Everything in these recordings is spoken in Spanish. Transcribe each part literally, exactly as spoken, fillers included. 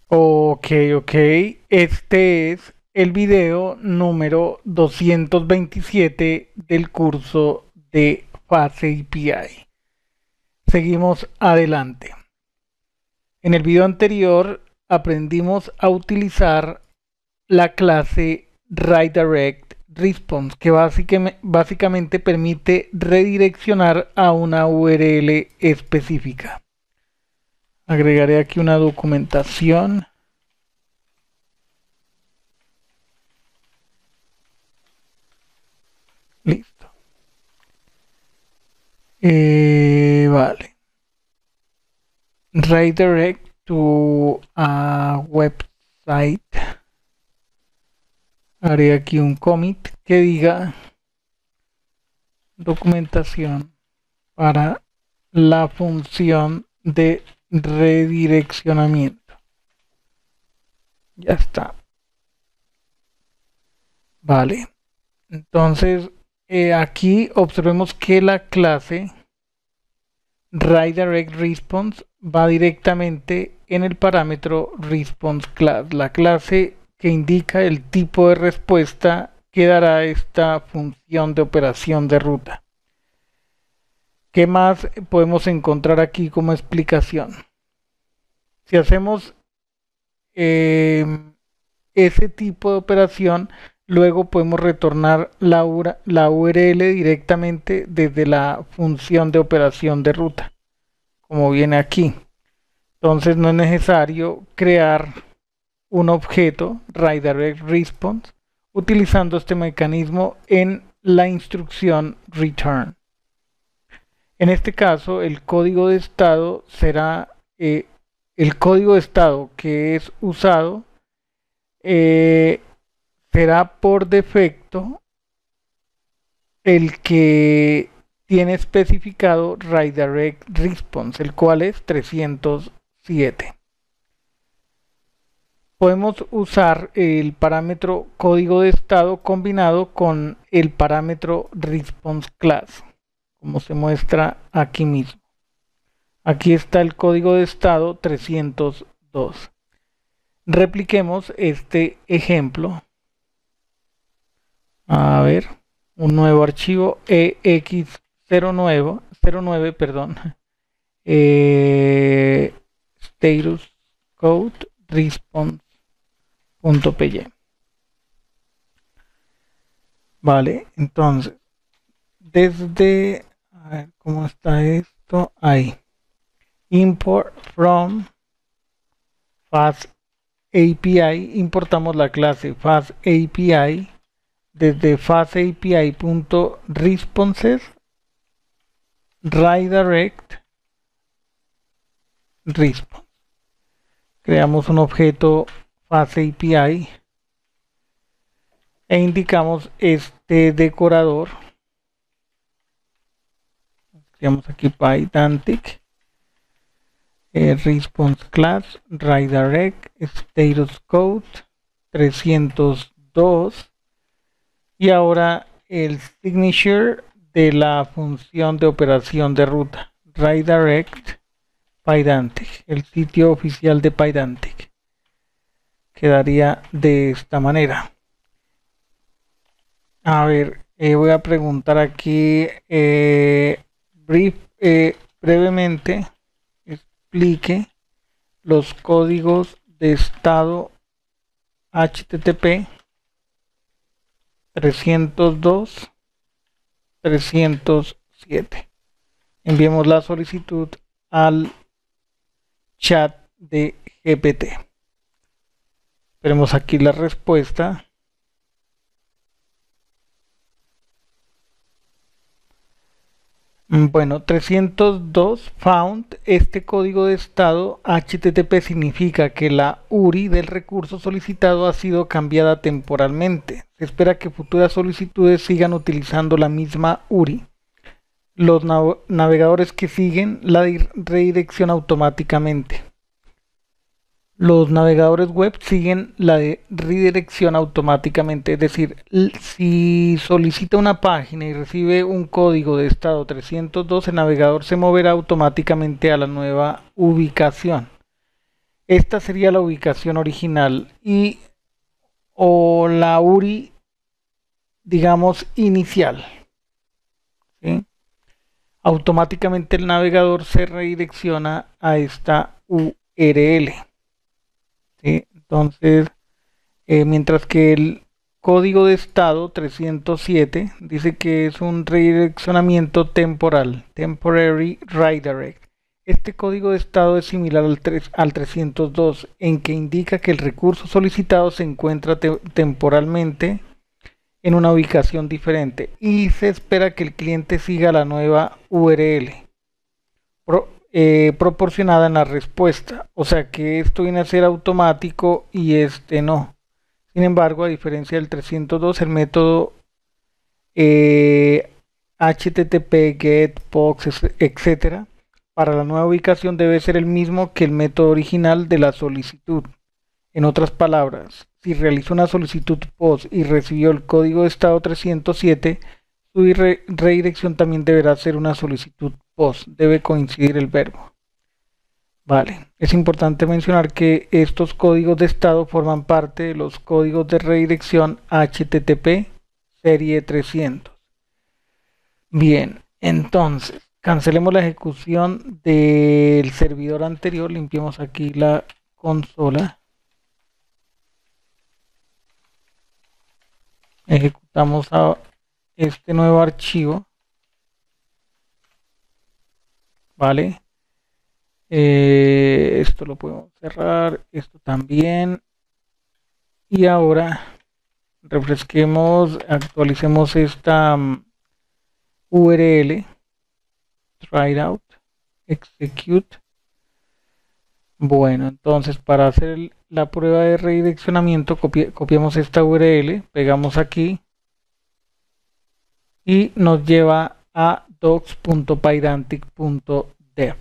Ok, ok. Este es el video número doscientos veintisiete del curso de FastAPI. Seguimos adelante. En el video anterior aprendimos a utilizar la clase RedirectResponse, que básicamente, básicamente permite redireccionar a una U R L específica. Agregaré aquí una documentación. Listo. Eh, vale. Redirect to a website. Haré aquí un commit que diga documentación para la función de redireccionamiento. Ya está. Vale. Entonces, eh, aquí observemos que la clase RedirectResponse va directamente en el parámetro ResponseClass, la clase que indica el tipo de respuesta que dará esta función de operación de ruta. ¿Qué más podemos encontrar aquí como explicación? Si hacemos eh, ese tipo de operación, luego podemos retornar la, la U R L directamente desde la función de operación de ruta, como viene aquí. Entonces no es necesario crear un objeto RedirectResponse utilizando este mecanismo en la instrucción return. En este caso, el código de estado será eh, el código de estado que es usado eh, será por defecto el que tiene especificado RedirectResponse, el cual es trescientos siete. Podemos usar el parámetro código de estado combinado con el parámetro ResponseClass, como se muestra aquí mismo. Aquí está el código de estado trescientos dos. Repliquemos este ejemplo. A ver, un nuevo archivo E X cero nueve, perdón, eh, status code response.py. Vale, entonces, desde, a ver cómo está esto, ahí, import from FastAPI, importamos la clase FastAPI desde FastAPI.responses redirect response. Creamos un objeto FastAPI e indicamos este decorador. Creamos aquí Pydantic, eh, response class, redirect, status code trescientos dos. Y ahora el signature de la función de operación de ruta, redirect Pydantic, el sitio oficial de Pydantic. Quedaría de esta manera. A ver, eh, voy a preguntar aquí eh, brief, eh, brevemente, explique los códigos de estado H T T P trescientos dos trescientos siete. Enviemos la solicitud al chat de G P T. Veremos aquí la respuesta. Bueno, trescientos dos found, este código de estado H T T P significa que la U R I del recurso solicitado ha sido cambiada temporalmente. Se espera que futuras solicitudes sigan utilizando la misma U R I. Los nav navegadores que siguen la redirección automáticamente. Los navegadores web siguen la de redirección automáticamente, es decir, si solicita una página y recibe un código de estado trescientos dos, el navegador se moverá automáticamente a la nueva ubicación. Esta sería la ubicación original y o la U R I, digamos, inicial, ¿sí? Automáticamente el navegador se redirecciona a esta U R L, ¿sí? Entonces, eh, mientras que el código de estado trescientos siete dice que es un redireccionamiento temporal, temporary redirect. Este código de estado es similar al, tres, al trescientos dos, en que indica que el recurso solicitado se encuentra te temporalmente en una ubicación diferente y se espera que el cliente siga la nueva U R L pro, eh, proporcionada en la respuesta. O sea que esto viene a ser automático y este no. Sin embargo, a diferencia del trescientos dos, el método eh, H T T P, GET, POX, etcétera, para la nueva ubicación debe ser el mismo que el método original de la solicitud. En otras palabras, si realizó una solicitud POST y recibió el código de estado trescientos siete, su re redirección también deberá ser una solicitud POST. Debe coincidir el verbo. Vale, es importante mencionar que estos códigos de estado forman parte de los códigos de redirección H T T P serie trescientos. Bien, entonces, cancelemos la ejecución del servidor anterior, limpiemos aquí la consola. Ejecutamos a este nuevo archivo, vale. Eh, esto lo podemos cerrar, esto también, y ahora refresquemos, actualicemos esta um, U R L, try it out, execute. Bueno, entonces para hacer el, la prueba de redireccionamiento copi copiamos esta U R L, pegamos aquí y nos lleva a docs punto pydantic punto dev.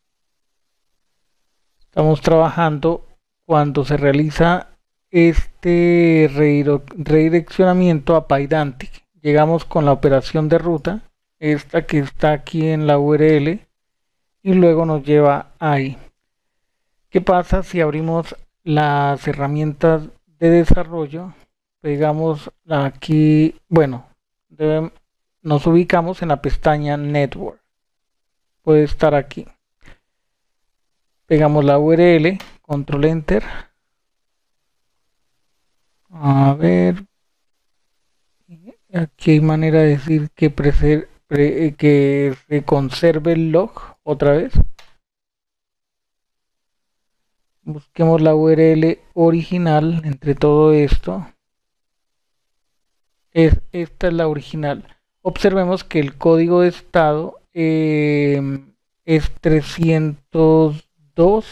Estamos trabajando cuando se realiza este redireccionamiento a Pydantic. Llegamos con la operación de ruta, esta que está aquí en la U R L, y luego nos lleva ahí. ¿Qué pasa si abrimos las herramientas de desarrollo? Pegamos aquí, bueno, debemos, nos ubicamos en la pestaña Network. Puede estar aquí. Pegamos la U R L, control enter. A ver, aquí hay manera de decir que, pre, que se conserve el log otra vez. Busquemos la U R L original entre todo esto. Es, esta es la original. Observemos que el código de estado eh, es trescientos dos.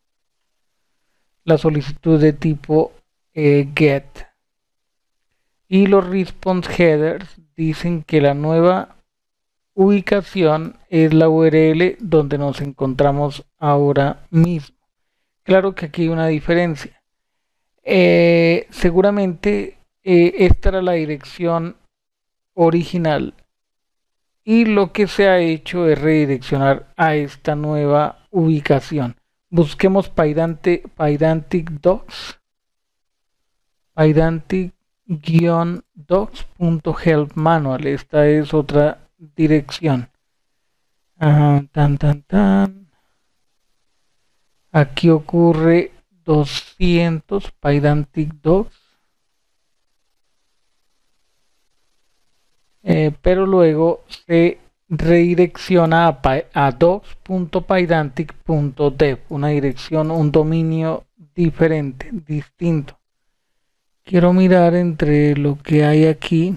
La solicitud de tipo eh, get. Y los response headers dicen que la nueva ubicación es la U R L donde nos encontramos ahora mismo. Claro que aquí hay una diferencia. Eh, seguramente eh, esta era la dirección original y lo que se ha hecho es redireccionar a esta nueva ubicación. Busquemos Pydantic, Pydantic Docs, Pydantic-docs.help manual. Esta es otra dirección. Ah, tan, tan, tan. Aquí ocurre doscientos Pydantic Docs. Eh, pero luego se redirecciona a, a docs punto pydantic punto dev, una dirección, un dominio diferente, distinto. Quiero mirar entre lo que hay aquí.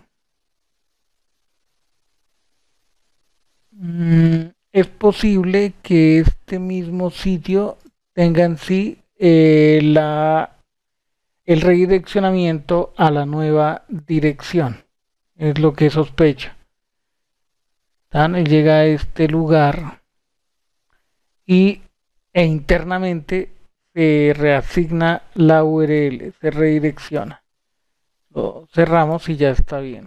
Mm, es posible que este mismo sitio tenga en sí eh, la, el redireccionamiento a la nueva dirección. Es lo que sospecha. ¿Tan? Él llega a este lugar y e internamente se reasigna la U R L, se redirecciona. Lo cerramos y ya está bien.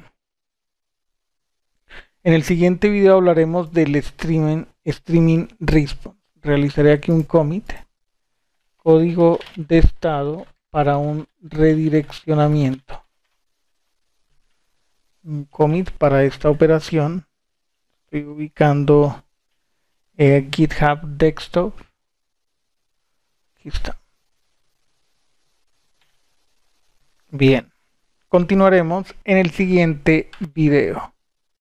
En el siguiente video hablaremos del streaming, streaming response. Realizaré aquí un commit. código de estado para un redireccionamiento. Un commit para esta operación. Estoy ubicando eh, GitHub Desktop. Aquí está. Bien. Continuaremos en el siguiente video.